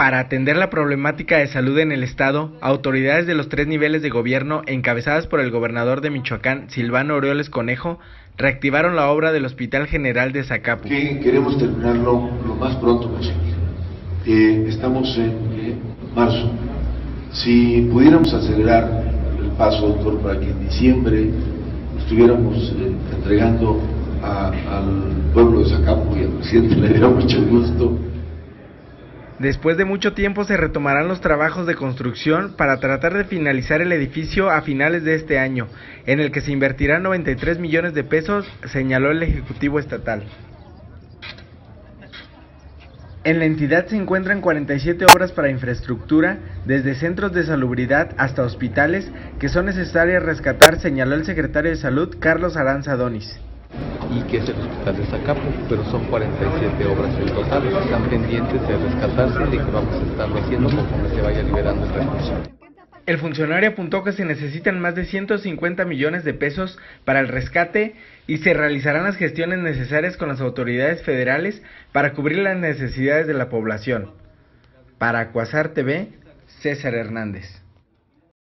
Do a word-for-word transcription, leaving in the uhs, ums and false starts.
Para atender la problemática de salud en el estado, autoridades de los tres niveles de gobierno, encabezadas por el gobernador de Michoacán, Silvano Aureoles Conejo, reactivaron la obra del Hospital General de Zacapu. Que queremos terminarlo lo más pronto posible. Eh, estamos en eh, marzo. Si pudiéramos acelerar el paso, doctor, para que en diciembre estuviéramos eh, entregando a, al pueblo de Zacapu y al presidente le diera mucho gusto. Después de mucho tiempo se retomarán los trabajos de construcción para tratar de finalizar el edificio a finales de este año, en el que se invertirán noventa y tres millones de pesos, señaló el Ejecutivo Estatal. En la entidad se encuentran cuarenta y siete obras para infraestructura, desde centros de salubridad hasta hospitales, que son necesarias rescatar, señaló el secretario de Salud, Carlos Aranza Donis. Y que es el hospital de Zacapu, pero son cuarenta y siete obras en total, que están pendientes de rescatarse y de que vamos a estarlo haciendo conforme se vaya liberando el recurso. El funcionario apuntó que se necesitan más de ciento cincuenta millones de pesos para el rescate y se realizarán las gestiones necesarias con las autoridades federales para cubrir las necesidades de la población. Para Cuasar T V, César Hernández.